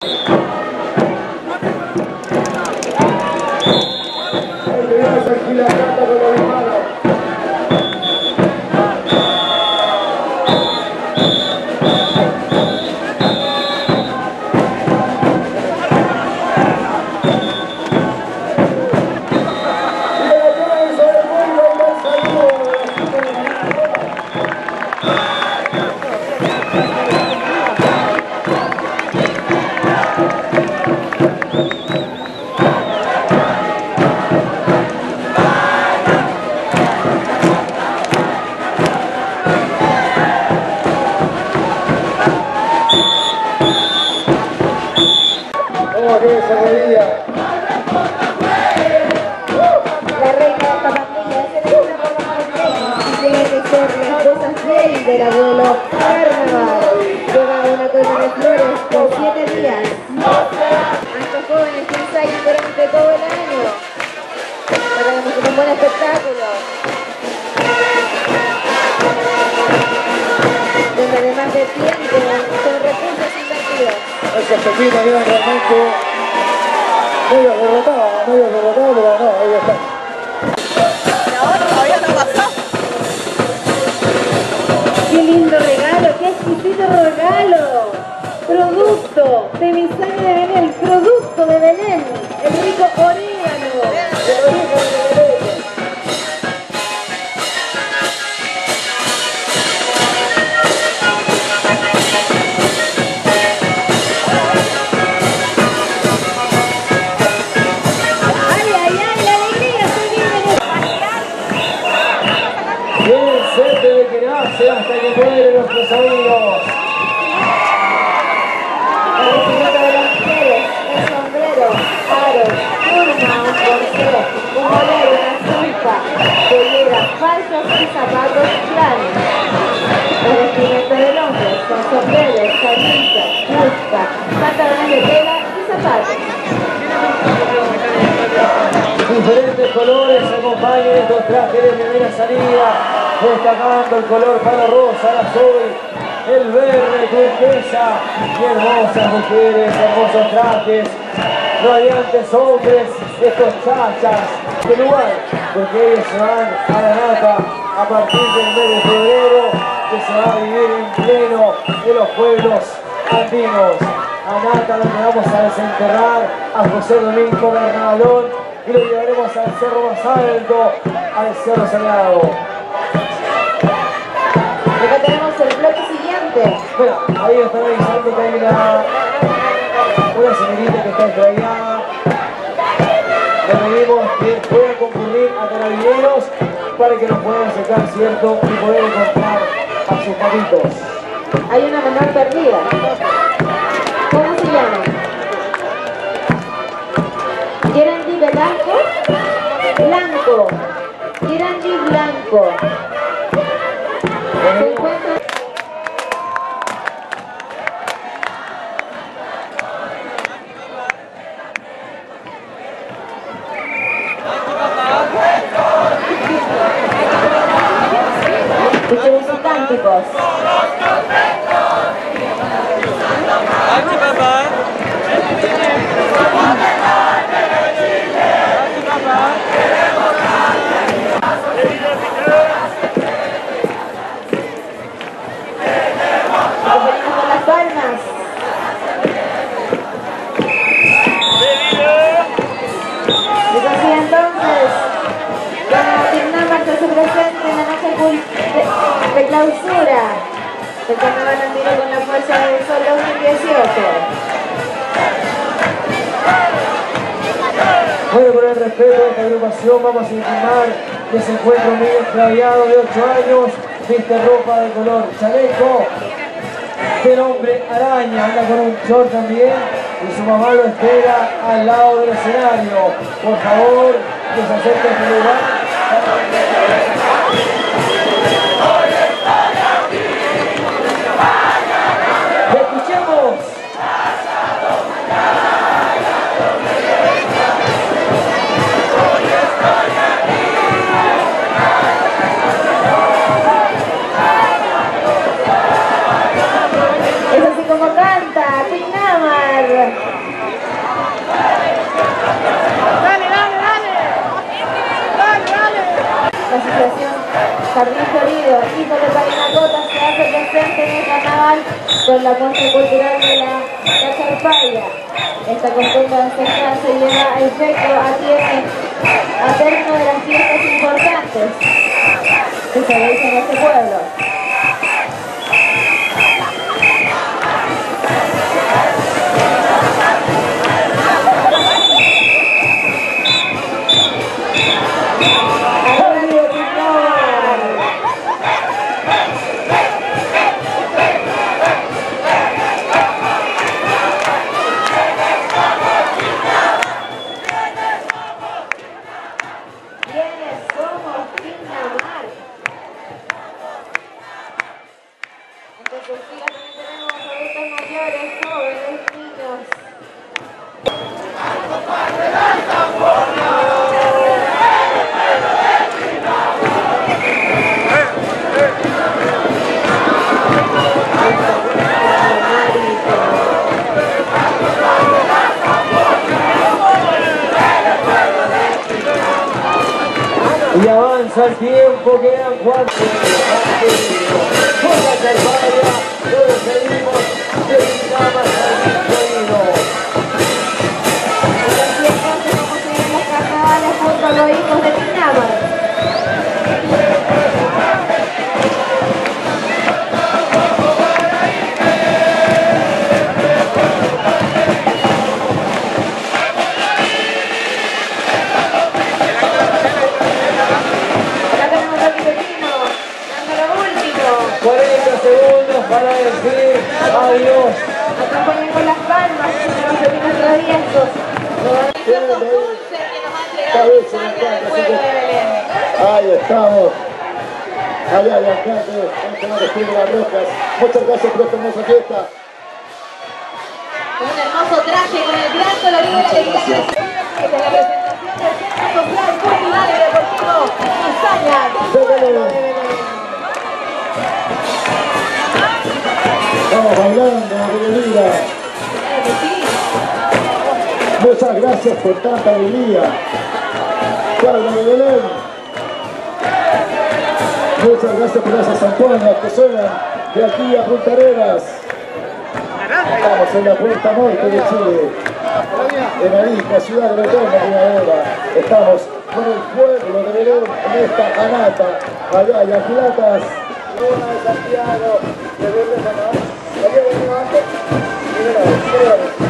Del abuelo Carnaval. Lleva una corona de flores por 7 días. Estos jóvenes que ensayan durante todo el año para demostrar un buen espectáculo, donde además de tiempo son recursos invertidos. Esos pequeños iban realmente medio derrotados, pero no, ahí está. ¡Qué lindo regalo! ¡Qué exquisito regalo! Producto de mi sangre de Belén, producto de Belén, el rico orégano. El orégano de Belén. ¡Ay, ay, ay! ¡La alegría se vive! Bien, siempre de que nace hasta que mueren nuestros amigos. El regimiento de los mujeres, el sombrero, aros, turma, un corsé, un bolero, una zulpa, polleras, falsos y zapatos planos. El vestimenta del hombre con sombreros, camisas, busca, pantalones de tela y zapatos. Diferentes colores acompañan estos trajes de primera salida, destacando el color para rosa, el azul, el verde, turquesa y hermosas mujeres, hermosos trajes, radiantes hombres, estos chachas de lugar, porque ellos se van a la nata a partir del mes de febrero, que se va a vivir en pleno de los pueblos andinos. A Nata, donde vamos a desenterrar a José Domingo Bernalón y lo llevaremos al cerro más alto, al Cerro Sagrado. Acá tenemos el bloque siguiente. Bueno, ahí están avisando que hay una señorita que está extraviada. Le pedimos que pueda concurrir a Carabineros para que nos puedan sacar, ¿cierto? Y poder encontrar a sus papitos. Hay una menor perdida. ¿Cómo se llama? Gerandi Blanco. Blanco. Gerandi Blanco. Se encuentra... Escuchen sus cánticos. De clausura del Carnaval Andino con la Fuerza del Sol 2018. Bueno, por el respeto de esta agrupación vamos a informar que se encuentra un niño extraviado de 8 años, viste ropa de color chaleco, del hombre araña, anda con un short también y su mamá lo espera al lado del escenario. Por favor, que se acerque a este lugar. ¡Escuchemos! Es así como canta Pinamar. con la muestra cultural de la Carpaya. Esta costumbre ancestral se lleva a efecto a término de las fiestas importantes que se realizan en este pueblo. Y avanza el tiempo, quedan 4 minutos. Con la Carpaya, lo despedimos de Pinamar Sarmiento. Y así entonces vamos a ir los carnavales junto a los hijos de Pinamar. Para decir adiós. Acompañen con las palmas, los pequeños traviesos. Dulce que nos ha entregado el sangre del pueblo de Belén. Ahí estamos. Allá de alcalde, vamos a recibir las rocas. Muchas gracias por esta hermosa fiesta. Con un hermoso traje, con el gran colorido de la iglesia. Esta es la presentación del Centro Social, Cultural y Deportivo Izaña de Belén. Vamos bailando, bienvenida. Muchas gracias por tanta alegría. Pueblo de Belén. Muchas gracias por esas zamponas que suenan de aquí a Punta Arenas. Estamos en la puerta norte de Chile, en Arica, ciudad de Belén, Primavera. Estamos con el pueblo de Belén en esta anata. Allá hay agilatas. Una de Santiago, de Belén, allá venimos antes. Primera vez.